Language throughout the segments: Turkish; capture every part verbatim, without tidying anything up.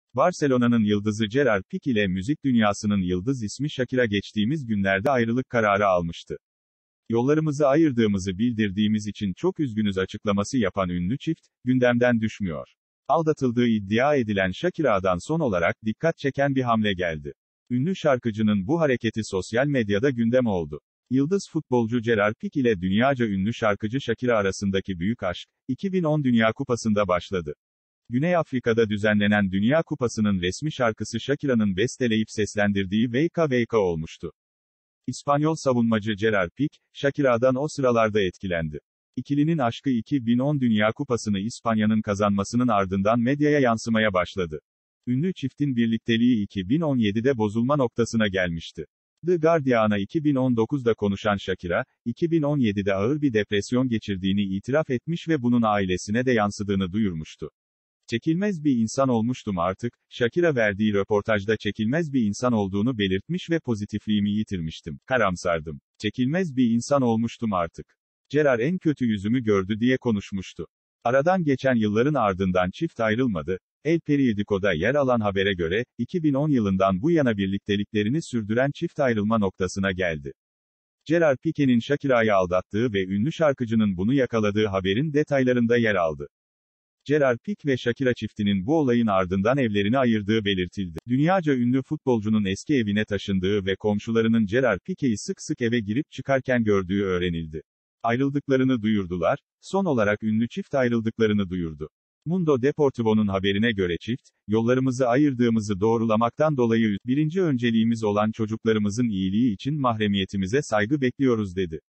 Barcelona'nın yıldızı Gerard Pique ile müzik dünyasının yıldız ismi Shakira geçtiğimiz günlerde ayrılık kararı almıştı. Yollarımızı ayırdığımızı bildirdiğimiz için çok üzgünüz açıklaması yapan ünlü çift, gündemden düşmüyor. Aldatıldığı iddia edilen Shakira'dan son olarak dikkat çeken bir hamle geldi. Ünlü şarkıcının bu hareketi sosyal medyada gündem oldu. Yıldız futbolcu Gerard Pique ile dünyaca ünlü şarkıcı Shakira arasındaki büyük aşk, iki bin on Dünya Kupası'nda başladı. Güney Afrika'da düzenlenen Dünya Kupası'nın resmi şarkısı Shakira'nın besteleyip seslendirdiği Waka Waka olmuştu. İspanyol savunmacı Gerard Pique, Shakira'dan o sıralarda etkilendi. İkilinin aşkı iki bin on Dünya Kupası'nı İspanya'nın kazanmasının ardından medyaya yansımaya başladı. Ünlü çiftin birlikteliği iki bin on yedide bozulma noktasına gelmişti. The Guardian'a iki bin on dokuzda konuşan Shakira, iki bin on yedide ağır bir depresyon geçirdiğini itiraf etmiş ve bunun ailesine de yansıdığını duyurmuştu. Çekilmez bir insan olmuştum artık, Shakira verdiği röportajda çekilmez bir insan olduğunu belirtmiş ve pozitifliğimi yitirmiştim, karamsardım. Çekilmez bir insan olmuştum artık. Gerard en kötü yüzümü gördü diye konuşmuştu. Aradan geçen yılların ardından çift ayrılmadı. El Periodico'da yer alan habere göre, iki bin on yılından bu yana birlikteliklerini sürdüren çift ayrılma noktasına geldi. Gerard Pique'nin Shakira'yı aldattığı ve ünlü şarkıcının bunu yakaladığı haberin detaylarında yer aldı. Gerard Pique ve Shakira çiftinin bu olayın ardından evlerini ayırdığı belirtildi. Dünyaca ünlü futbolcunun eski evine taşındığı ve komşularının Gerard Pique'yi sık sık eve girip çıkarken gördüğü öğrenildi. Ayrıldıklarını duyurdular, son olarak ünlü çift ayrıldıklarını duyurdu. Mundo Deportivo'nun haberine göre çift, yollarımızı ayırdığımızı doğrulamaktan dolayı birinci önceliğimiz olan çocuklarımızın iyiliği için mahremiyetimize saygı bekliyoruz dedi.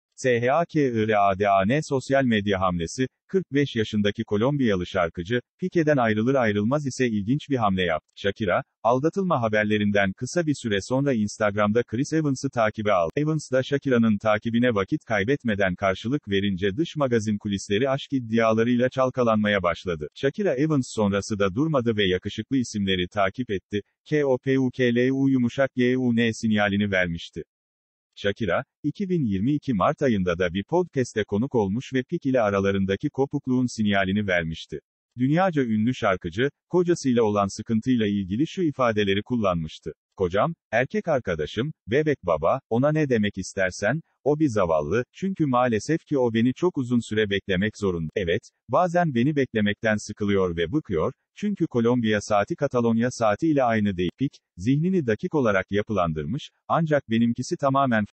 SHAKIRADAN sosyal medya hamlesi, kırk beş yaşındaki Kolombiyalı şarkıcı, Pique'den ayrılır ayrılmaz ise ilginç bir hamle yaptı. Shakira, aldatılma haberlerinden kısa bir süre sonra Instagram'da Chris Evans'ı takibe aldı. Evans da Shakira'nın takibine vakit kaybetmeden karşılık verince dış magazin kulisleri aşk iddialarıyla çalkalanmaya başladı. Shakira Evans sonrası da durmadı ve yakışıklı isimleri takip etti, KOPUKLU yumuşak GUN sinyalini vermişti. Shakira, iki bin yirmi iki Mart ayında da bir podcast'e konuk olmuş ve Pique ile aralarındaki kopukluğun sinyalini vermişti. Dünyaca ünlü şarkıcı, kocasıyla olan sıkıntıyla ilgili şu ifadeleri kullanmıştı. Kocam, erkek arkadaşım, bebek baba, ona ne demek istersen, o bir zavallı, çünkü maalesef ki o beni çok uzun süre beklemek zorunda. Evet, bazen beni beklemekten sıkılıyor ve bıkıyor, çünkü Kolombiya saati Katalonya saati ile aynı değil. Pique, zihnini dakik olarak yapılandırmış, ancak benimkisi tamamen